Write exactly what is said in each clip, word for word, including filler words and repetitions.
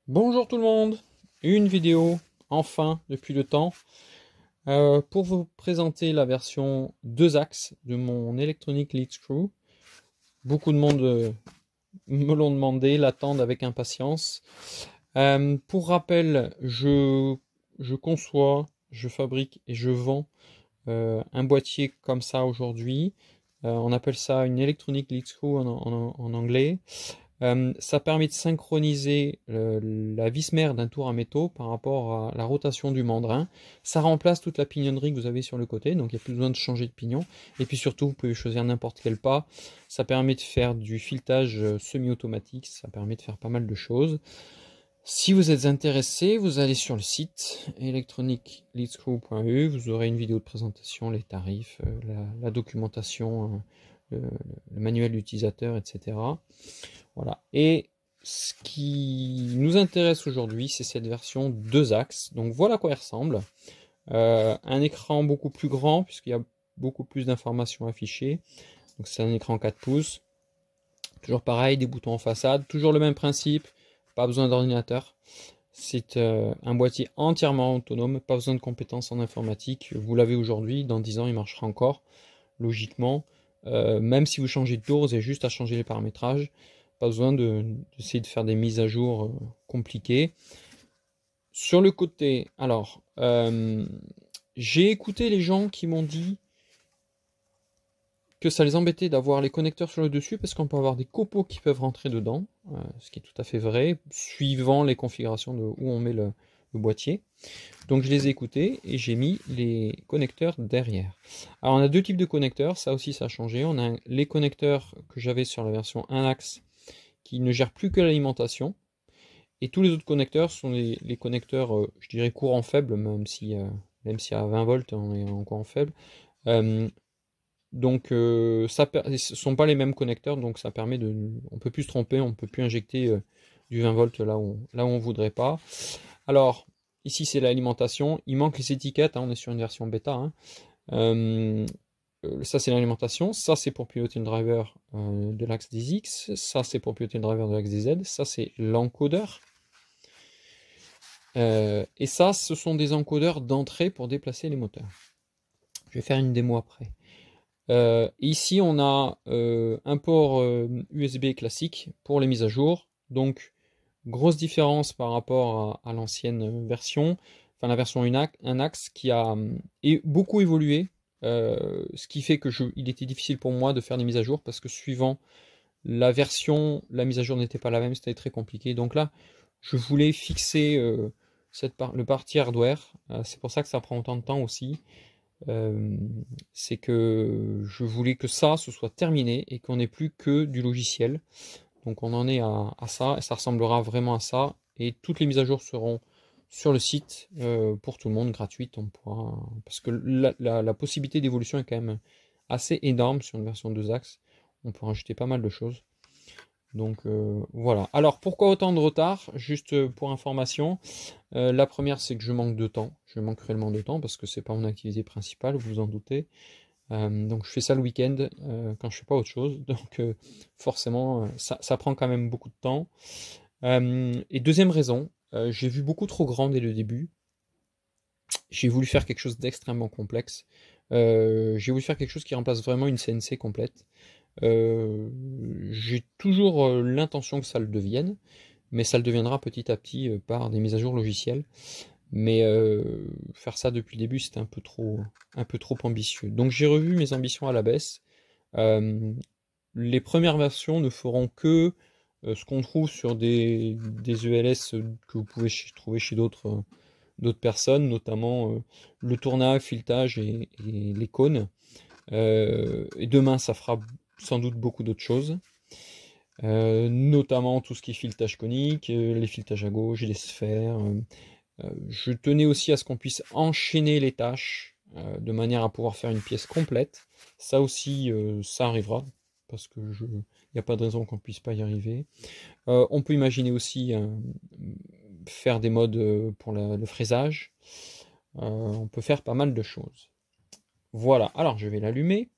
Bonjour tout le monde, une vidéo, enfin, depuis le temps, euh, pour vous présenter la version deux axes de mon Electronic Lead Screw. Beaucoup de monde euh, me l'ont demandé, l'attendent avec impatience. Euh, pour rappel, je, je conçois, je fabrique et je vends euh, un boîtier comme ça aujourd'hui. Euh, on appelle ça une Electronic Lead Screw en, en, en anglais. Euh, ça permet de synchroniser le, la vis mère d'un tour à métaux par rapport à la rotation du mandrin. Ça remplace toute la pignonnerie que vous avez sur le côté, donc il n'y a plus besoin de changer de pignon. Et puis surtout, vous pouvez choisir n'importe quel pas. Ça permet de faire du filetage semi-automatique, ça permet de faire pas mal de choses. Si vous êtes intéressé, vous allez sur le site electronic lead screw point e u, vous aurez une vidéo de présentation, les tarifs, la, la documentation, le, le manuel d'utilisateur, et cetera. Voilà. Et ce qui nous intéresse aujourd'hui, c'est cette version deux axes. Donc voilà à quoi elle ressemble. Euh, un écran beaucoup plus grand, puisqu'il y a beaucoup plus d'informations affichées. Donc c'est un écran quatre pouces. Toujours pareil, des boutons en façade. Toujours le même principe, pas besoin d'ordinateur. C'est euh, un boîtier entièrement autonome, pas besoin de compétences en informatique. Vous l'avez aujourd'hui, dans dix ans il marchera encore, logiquement. Euh, même si vous changez de tour, vous avez juste à changer les paramétrages. Pas besoin d'essayer de, de faire des mises à jour euh, compliquées. Sur le côté, alors, euh, j'ai écouté les gens qui m'ont dit que ça les embêtait d'avoir les connecteurs sur le dessus parce qu'on peut avoir des copeaux qui peuvent rentrer dedans, euh, ce qui est tout à fait vrai, suivant les configurations de où on met le, le boîtier. Donc je les ai écoutés et j'ai mis les connecteurs derrière. Alors on a deux types de connecteurs, ça aussi ça a changé. On a les connecteurs que j'avais sur la version un axe qui ne gèrent plus que l'alimentation. Et tous les autres connecteurs sont les, les connecteurs, euh, je dirais, courant faible, même si, euh, même si à vingt volts on est en courant faible. Euh, donc euh, ça ce ne sont pas les mêmes connecteurs, donc ça permet de. On ne peut plus se tromper, on ne peut plus injecter euh, du vingt volts là où, là où on ne voudrait pas. Alors, ici c'est l'alimentation, il manque les étiquettes, hein, on est sur une version bêta. Hein. Euh, ça c'est l'alimentation, ça c'est pour piloter le driver euh, de l'axe des X, ça c'est pour piloter le driver de l'axe des Z, ça c'est l'encodeur. Euh, et ça, ce sont des encodeurs d'entrée pour déplacer les moteurs. Je vais faire une démo après. Euh, ici, on a euh, un port euh, U S B classique pour les mises à jour. Donc, grosse différence par rapport à, à l'ancienne version, enfin la version un axe qui a et beaucoup évolué. Euh, ce qui fait que je, il était difficile pour moi de faire des mises à jour parce que suivant la version, la mise à jour n'était pas la même, c'était très compliqué. Donc là, je voulais fixer euh, cette par le parti hardware. Euh, c'est pour ça que ça prend autant de temps aussi. Euh, c'est que je voulais que ça, ce soit terminé et qu'on n'ait plus que du logiciel. Donc on en est à, à ça, et ça ressemblera vraiment à ça. Et toutes les mises à jour seront sur le site euh, pour tout le monde, gratuites. On pourra, parce que la, la, la possibilité d'évolution est quand même assez énorme sur une version deux axes. On peut rajouter pas mal de choses. Donc euh, voilà. Alors pourquoi autant de retard? Juste pour information, euh, la première c'est que je manque de temps. Je manque réellement de temps parce que c'est pas mon activité principale, vous vous en doutez. Euh, donc je fais ça le week-end euh, quand je fais pas autre chose. Donc euh, forcément ça, ça prend quand même beaucoup de temps. Euh, et deuxième raison, euh, j'ai vu beaucoup trop grand dès le début. J'ai voulu faire quelque chose d'extrêmement complexe. Euh, j'ai voulu faire quelque chose qui remplace vraiment une C N C complète. Euh, j'ai toujours euh, l'intention que ça le devienne, mais ça le deviendra petit à petit euh, par des mises à jour logicielles. Mais euh, faire ça depuis le début, c'était un peu trop, un peu trop ambitieux. Donc j'ai revu mes ambitions à la baisse. Euh, les premières versions ne feront que euh, ce qu'on trouve sur des, des E L S que vous pouvez ch trouver chez d'autres euh, d'autres personnes, notamment euh, le tournage, filetage et, et les cônes. Euh, et demain, ça fera sans doute beaucoup d'autres choses, euh, notamment tout ce qui est filetage conique, euh, les filetages à gauche, les sphères. Euh, euh, je tenais aussi à ce qu'on puisse enchaîner les tâches euh, de manière à pouvoir faire une pièce complète. Ça aussi, euh, ça arrivera, parce que je, il n'y a pas de raison qu'on ne puisse pas y arriver. Euh, on peut imaginer aussi euh, faire des modes pour la, le fraisage. Euh, on peut faire pas mal de choses. Voilà, alors je vais l'allumer.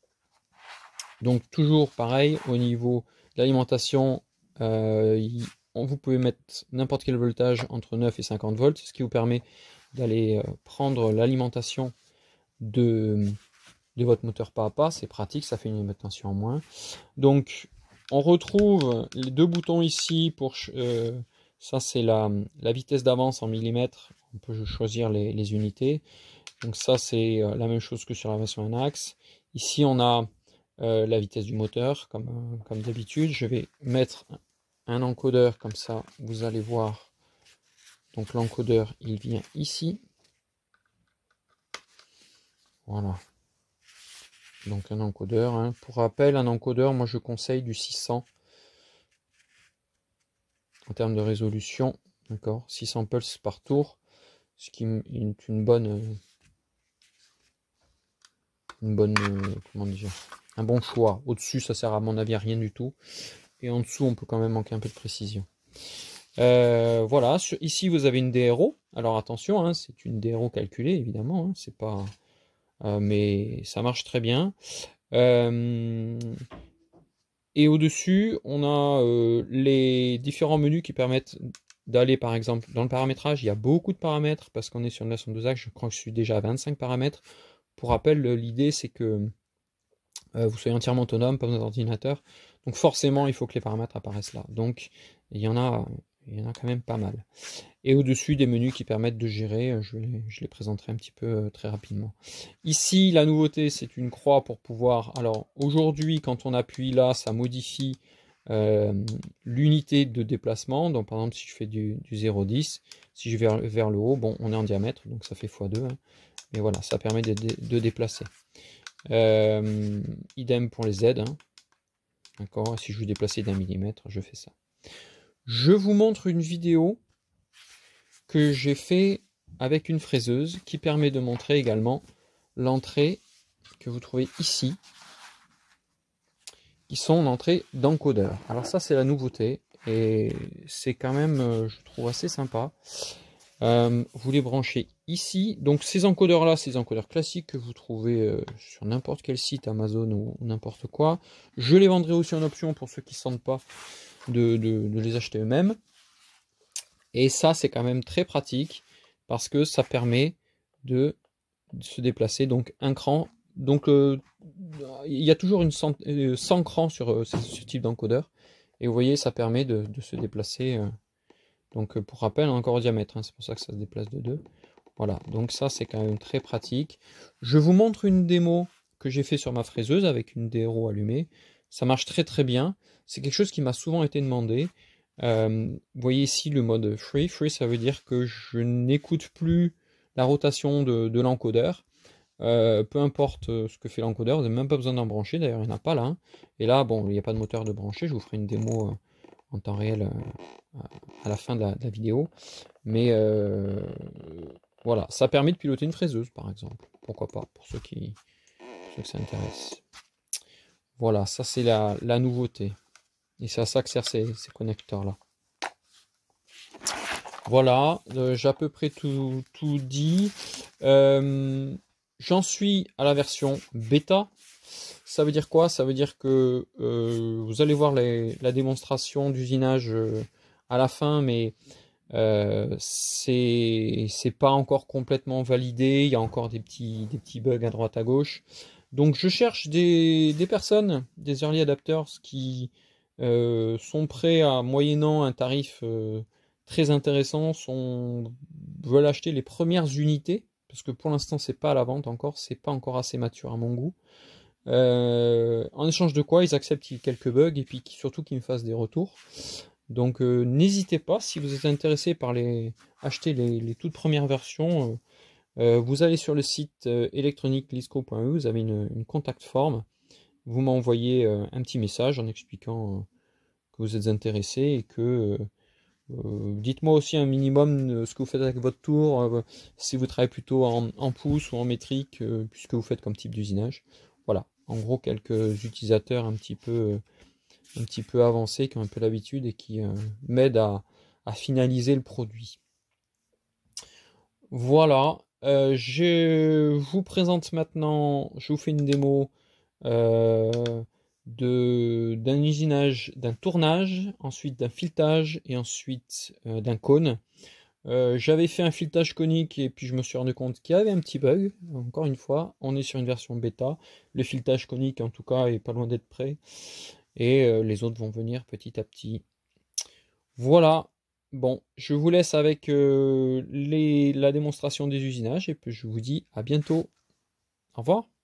Donc toujours pareil, au niveau de l'alimentation, euh, vous pouvez mettre n'importe quel voltage entre neuf et cinquante volts, ce qui vous permet d'aller prendre l'alimentation de, de votre moteur pas à pas. C'est pratique, ça fait une alimentation en moins. Donc on retrouve les deux boutons ici pour euh, ça, c'est la, la vitesse d'avance en millimètres. On peut choisir les, les unités. Donc ça, c'est la même chose que sur la version N A X. Ici, on a euh, la vitesse du moteur, comme, euh, comme d'habitude. Je vais mettre un encodeur, comme ça, vous allez voir. Donc l'encodeur, il vient ici. Voilà. Donc un encodeur. Hein. Pour rappel, un encodeur, moi je conseille du six cents. En termes de résolution, d'accord, six cents pulses par tour, ce qui est une bonne, une bonne, comment dire, un bon choix. Au-dessus, ça sert à mon avis à rien du tout, et en dessous, on peut quand même manquer un peu de précision. Euh, voilà, ici vous avez une D R O. Alors attention, hein, c'est une D R O calculée évidemment, hein, c'est pas, euh, mais ça marche très bien. Euh, Et au-dessus, on a euh, les différents menus qui permettent d'aller, par exemple, dans le paramétrage. Il y a beaucoup de paramètres parce qu'on est sur une version deux axes. Je crois que je suis déjà à vingt-cinq paramètres. Pour rappel, l'idée, c'est que euh, vous soyez entièrement autonome, pas besoin d'ordinateur. Donc forcément, il faut que les paramètres apparaissent là. Donc, il y en a, il y en a quand même pas mal. Et au-dessus, des menus qui permettent de gérer. Je les, je les présenterai un petit peu euh, très rapidement. Ici, la nouveauté, c'est une croix pour pouvoir... Alors, aujourd'hui, quand on appuie là, ça modifie euh, l'unité de déplacement. Donc, par exemple, si je fais du, du zéro virgule dix, si je vais vers, vers le haut, bon, on est en diamètre, donc ça fait fois deux. Hein. Mais voilà, ça permet de, de, de déplacer. Euh, idem pour les Z. Hein. D'accord, si je veux déplacer d'un millimètre, je fais ça. Je vous montre une vidéo que j'ai fait avec une fraiseuse qui permet de montrer également l'entrée que vous trouvez ici, qui sont l'entrée d'encodeur. Alors ça, c'est la nouveauté et c'est quand même, je trouve, assez sympa. Euh, vous les branchez ici. Donc ces encodeurs là, ces encodeurs classiques que vous trouvez euh, sur n'importe quel site Amazon ou n'importe quoi. Je les vendrai aussi en option pour ceux qui ne sentent pas de, de, de les acheter eux-mêmes. Et ça, c'est quand même très pratique parce que ça permet de, de se déplacer donc un cran. Donc euh, il y a toujours une cent, euh, cent crans sur euh, ce, ce type d'encodeur. Et vous voyez, ça permet de, de se déplacer. Euh, donc euh, pour rappel, encore au diamètre, hein, c'est pour ça que ça se déplace de deux. Voilà, donc ça c'est quand même très pratique. Je vous montre une démo que j'ai fait sur ma fraiseuse avec une D R O allumée. Ça marche très très bien. C'est quelque chose qui m'a souvent été demandé. Euh, vous voyez ici le mode free. Free, ça veut dire que je n'écoute plus la rotation de, de l'encodeur. Euh, peu importe ce que fait l'encodeur, vous n'avez même pas besoin d'en brancher. D'ailleurs, il n'y en a pas là. Hein. Et là, bon, il n'y a pas de moteur de brancher. Je vous ferai une démo euh, en temps réel euh, à la fin de la, de la vidéo. Mais euh, voilà, ça permet de piloter une fraiseuse, par exemple. Pourquoi pas, pour ceux qui, pour ceux que ça intéresse. Voilà, ça c'est la, la nouveauté. Et c'est à ça que servent ces, ces connecteurs-là. Voilà, euh, j'ai à peu près tout, tout dit. Euh, J'en suis à la version bêta. Ça veut dire quoi? Ça veut dire que euh, vous allez voir les, la démonstration d'usinage euh, à la fin, mais euh, c'est pas encore complètement validé. Il y a encore des petits, des petits bugs à droite à gauche. Donc je cherche des, des personnes, des early adapters qui euh, sont prêts à, moyennant un tarif euh, très intéressant, sont, veulent acheter les premières unités, parce que pour l'instant c'est pas à la vente encore, c'est pas encore assez mature à mon goût. Euh, en échange de quoi ils acceptent quelques bugs et puis surtout qu'ils me fassent des retours. Donc euh, n'hésitez pas, si vous êtes intéressé par les acheter les, les toutes premières versions, euh, euh, vous allez sur le site euh, electronic lisco point e u, vous avez une, une contact form, vous m'envoyez euh, un petit message en expliquant euh, que vous êtes intéressé et que euh, euh, dites-moi aussi un minimum euh, ce que vous faites avec votre tour, euh, si vous travaillez plutôt en, en pouces ou en métrique, euh, puisque vous faites comme type d'usinage. Voilà, en gros quelques utilisateurs un petit peu, euh, un petit peu avancés qui ont un peu l'habitude et qui euh, m'aident à, à finaliser le produit. Voilà, euh, je vous présente maintenant, je vous fais une démo euh, de, d'un usinage, d'un tournage, ensuite d'un filetage et ensuite euh, d'un cône. Euh, j'avais fait un filetage conique et puis je me suis rendu compte qu'il y avait un petit bug. Encore une fois, on est sur une version bêta. Le filetage conique en tout cas est pas loin d'être prêt. Et euh, les autres vont venir petit à petit. Voilà. Bon, je vous laisse avec euh, les, la démonstration des usinages et puis je vous dis à bientôt. Au revoir.